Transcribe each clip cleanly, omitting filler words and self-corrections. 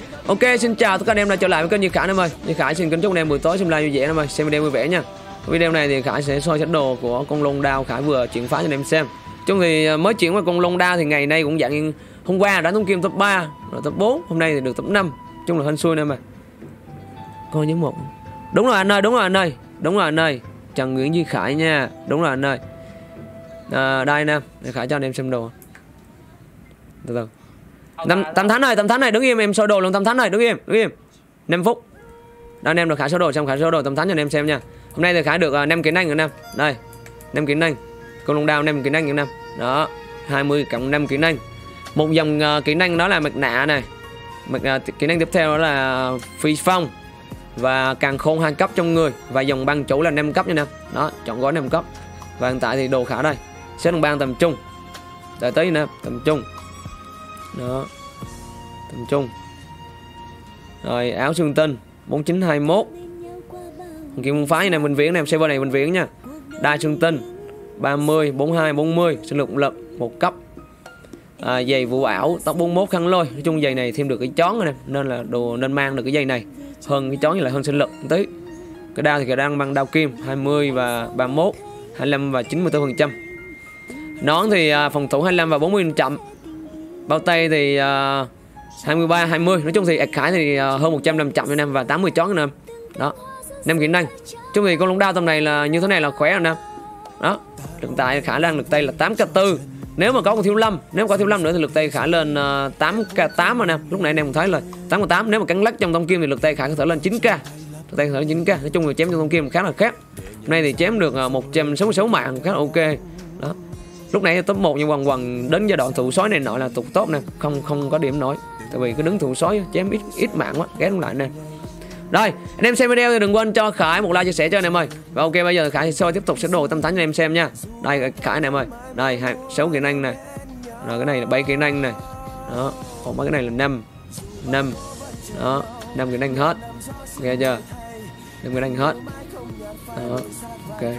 Ok, xin chào tất cả anh em đã trở lại với kênh Như Khải em ơi. Như Khải xin kính chúc anh em buổi tối xem live vui vẻ em ơi, xem video vui vẻ nha. Video này thì Khải sẽ soi set đồ của con Long Đao Khải vừa chuyển phá cho anh em xem. Chung thì mới chuyển qua con Long Đao thì ngày nay cũng dạng hôm qua đánh thống kim top 3, rồi top 4, hôm nay thì được top 5. Chung là hên xui nè mà. Coi nhớ một. Đúng rồi anh ơi, đúng rồi anh ơi. Đúng rồi anh ơi. Trần Nguyễn Duy Khải nha. Đúng rồi anh ơi. Đây nè, để Khải cho anh em xem đồ. Từ từ. Tâm Thánh này đứng im, em soi đồ luôn. Tâm Thánh này đứng im 5 phút. Đó, anh em được Khải soi đồ xong, Khải soi đồ Tâm Thánh cho anh em xem nha. Hôm nay thì Khải được 5 kỹ năng rồi em. Đây, 5 kỹ năng. Con Long Đao 5 kỹ năng em. Đó, 20 cộng 5 kỹ năng. Một dòng kỹ năng đó là mặt nạ này. Kỹ năng tiếp theo đó là phi phong và càng khôn 2 cấp trong người, và dòng băng chủ là 5 cấp nha em. Đó, chọn gói 5 cấp. Và hiện tại thì đồ Khải đây. Xếp đồng băng tầm trung. Đợi tí nè, tầm trung. Đó, tầm trung. Rồi áo xương tinh 4921. Kim môn phái này Bình Viễn này, server này Bình Viễn nha. Đai xương tinh 30 42 40, sinh lực lực 1 cấp. Giày vụ ảo tóc 41 khăn lôi. Nói chung giày này thêm được cái chón này, nên là đồ nên mang được cái giày này hơn cái chón, như là hơn sinh lực một tí. Cái đao thì đang mang đao kim 20 và 31, 25 và 94%. Nón thì phòng thủ 25 và 40%. Bao tay thì 23 20. Nói chung thì Khải thì hơn 100 chậm cho em, và 80 chón anh em. Đó, 5 kỹ năng. Chung thì con Long Đao tầm này là như thế này là khỏe anh em. Đó, hiện tại Khải đang lực tay là 8k4. Nếu mà có con thiếu lâm, nếu có thiếu lâm nữa thì lực tay Khải lên 8k8 anh em. Lúc nãy anh em thấy rồi, 8k8. Nếu mà cắn lắc trong tông kim thì lực tay Khải có thể lên 9k. Lực tay có thể lên 9k. Nói chung là chém trong tông kim khá là khác. Hôm nay thì chém được 166 mạng, khá là ok. Đó. Lúc nãy top 1 nhưng quần đến giai đoạn thủ sói này nọ là tụt tốt nè, không có điểm nổi. Tại vì cái đứng thủ sói chém ít mạng quá, ghét lại nè. Rồi, anh em xem video thì đừng quên cho Khải một like chia sẻ cho anh em ơi. Và ok, bây giờ Khải sẽ tiếp tục set đồ Tâm Thánh cho anh em xem nha. Đây Khải anh em ơi. Đây 6 kỹ năng này. Rồi cái này là 7 kỹ năng này. Đó, còn mấy cái này là 5. Đó, 5 kỹ năng hết. Nghe chưa? 5 kỹ năng hết. Đó, ok.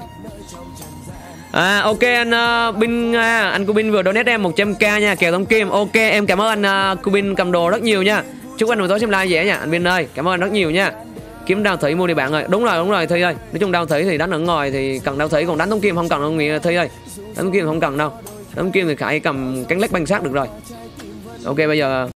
Ok anh Bin, anh Cubin vừa donate em 100k nha, kèo tống kim. Ok, em cảm ơn anh Cubin cầm đồ rất nhiều nha. Chúc anh buổi tối xem live dễ nha anh Bin ơi, cảm ơn anh rất nhiều nha. Kiếm đao thủy mua đi bạn ơi. Đúng rồi Thi ơi. Nói chung đao thủy thì đánh ở ngoài thì cần đao thủy, còn đánh tống kim không cần đâu Thi ơi. Đánh tống kim không cần đâu. Đánh tống kim thì Khải cầm cánh lách băng sát được rồi. Ok, bây giờ